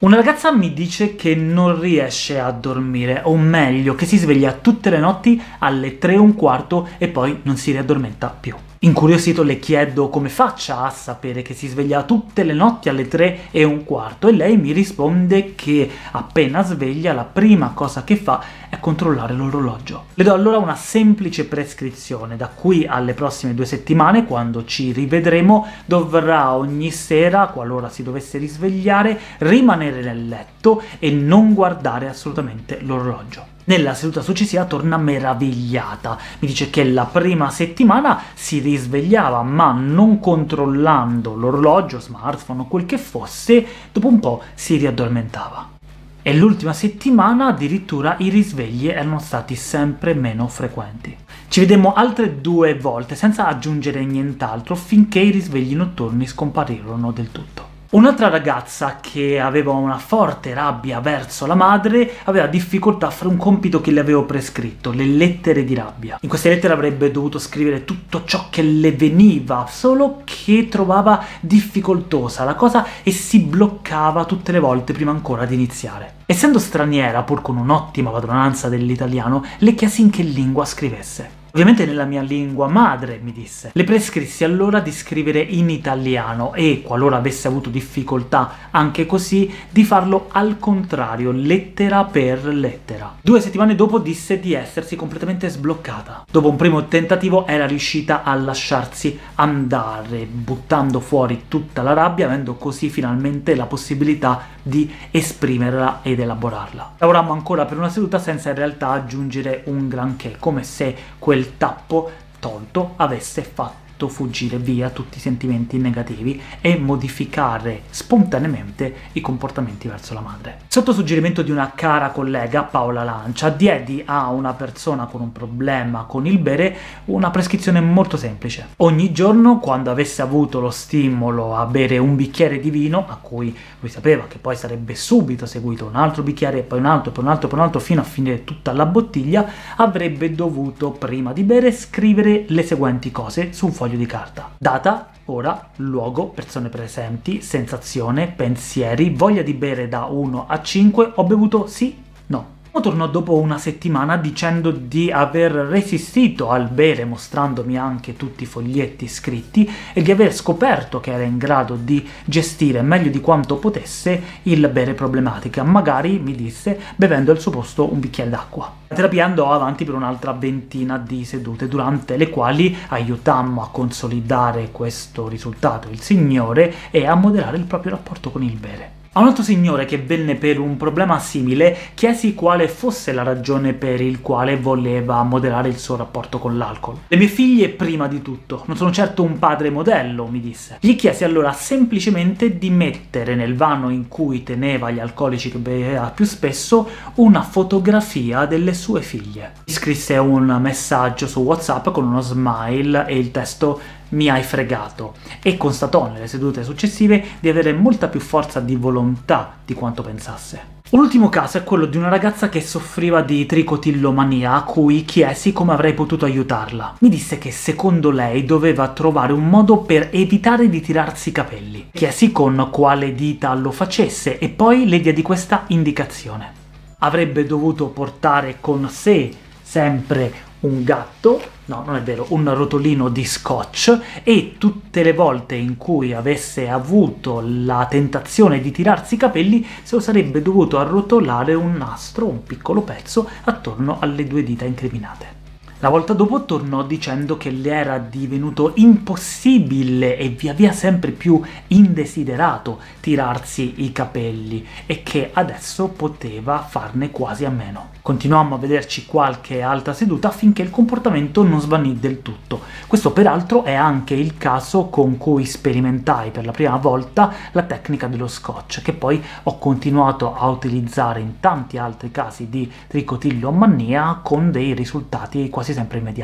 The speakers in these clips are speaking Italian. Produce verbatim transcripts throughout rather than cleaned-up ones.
Una ragazza mi dice che non riesce a dormire, o meglio, che si sveglia tutte le notti alle tre e un quarto e poi non si riaddormenta più. Incuriosito le chiedo come faccia a sapere che si sveglia tutte le notti alle tre e un quarto e lei mi risponde che appena sveglia la prima cosa che fa è controllare l'orologio. Le do allora una semplice prescrizione: da qui alle prossime due settimane, quando ci rivedremo, dovrà ogni sera, qualora si dovesse risvegliare, rimanere nel letto e non guardare assolutamente l'orologio. Nella seduta successiva torna meravigliata, mi dice che la prima settimana si risvegliava ma non controllando l'orologio, smartphone o quel che fosse, dopo un po' si riaddormentava. E l'ultima settimana addirittura i risvegli erano stati sempre meno frequenti. Ci vedemmo altre due volte senza aggiungere nient'altro finché i risvegli notturni scomparirono del tutto. Un'altra ragazza che aveva una forte rabbia verso la madre aveva difficoltà a fare un compito che le avevo prescritto, le lettere di rabbia. In queste lettere avrebbe dovuto scrivere tutto ciò che le veniva, solo che trovava difficoltosa la cosa e si bloccava tutte le volte prima ancora di iniziare. Essendo straniera, pur con un'ottima padronanza dell'italiano, le chiesi in che lingua scrivesse. Ovviamente nella mia lingua madre, mi disse. Le prescrissi allora di scrivere in italiano e, qualora avesse avuto difficoltà anche così, di farlo al contrario, lettera per lettera. Due settimane dopo disse di essersi completamente sbloccata. Dopo un primo tentativo era riuscita a lasciarsi andare, buttando fuori tutta la rabbia, avendo così finalmente la possibilità di esprimerla ed elaborarla. Lavorammo ancora per una seduta senza in realtà aggiungere un granché, come se quel il tappo tolto avesse fatto fuggire via tutti i sentimenti negativi e modificare spontaneamente i comportamenti verso la madre. Sotto suggerimento di una cara collega, Paola Lancia, diedi a una persona con un problema con il bere una prescrizione molto semplice. Ogni giorno, quando avesse avuto lo stimolo a bere un bicchiere di vino, a cui lui sapeva che poi sarebbe subito seguito un altro bicchiere, e poi un altro, poi un altro, poi un altro, fino a finire tutta la bottiglia, avrebbe dovuto, prima di bere, scrivere le seguenti cose su un foglio di carta: data, ora, luogo, persone presenti, sensazione, pensieri, voglia di bere da uno a cinque, ho bevuto sì, no. Tornò dopo una settimana dicendo di aver resistito al bere, mostrandomi anche tutti i foglietti scritti, e di aver scoperto che era in grado di gestire meglio di quanto potesse il bere problematica, magari, mi disse, bevendo al suo posto un bicchiere d'acqua. La terapia andò avanti per un'altra ventina di sedute, durante le quali aiutammo a consolidare questo risultato il signore e a moderare il proprio rapporto con il bere. A un altro signore che venne per un problema simile chiesi quale fosse la ragione per il quale voleva moderare il suo rapporto con l'alcol. Le mie figlie prima di tutto, non sono certo un padre modello, mi disse. Gli chiesi allora semplicemente di mettere nel vano in cui teneva gli alcolici che beveva più spesso una fotografia delle sue figlie. Gli scrisse un messaggio su WhatsApp con uno smile e il testo "mi hai fregato", e constatò nelle sedute successive di avere molta più forza di volontà di quanto pensasse. Un ultimo caso è quello di una ragazza che soffriva di tricotillomania, a cui chiesi come avrei potuto aiutarla. Mi disse che secondo lei doveva trovare un modo per evitare di tirarsi i capelli. Chiesi con quale dita lo facesse e poi le diedi questa indicazione: avrebbe dovuto portare con sé sempre un gatto, no, non è vero, un rotolino di scotch, e tutte le volte in cui avesse avuto la tentazione di tirarsi i capelli se lo sarebbe dovuto arrotolare un nastro, un piccolo pezzo, attorno alle due dita incriminate. La volta dopo tornò dicendo che le era divenuto impossibile e via via sempre più indesiderato tirarsi i capelli e che adesso poteva farne quasi a meno. Continuammo a vederci qualche altra seduta finché il comportamento non svanì del tutto. Questo peraltro è anche il caso con cui sperimentai per la prima volta la tecnica dello scotch, che poi ho continuato a utilizzare in tanti altri casi di tricotillomania con dei risultati quasi sempre immediati.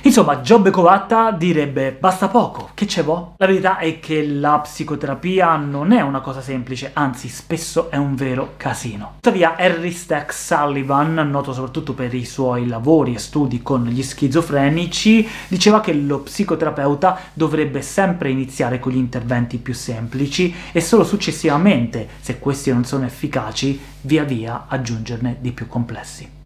Insomma, Giobbe Covatta direbbe basta poco, che ce vo'? La verità è che la psicoterapia non è una cosa semplice, anzi spesso è un vero casino. Tuttavia Henry Stack Sullivan, noto soprattutto per i suoi lavori e studi con gli schizofrenici, diceva che lo psicoterapeuta dovrebbe sempre iniziare con gli interventi più semplici e solo successivamente, se questi non sono efficaci, via via aggiungerne di più complessi.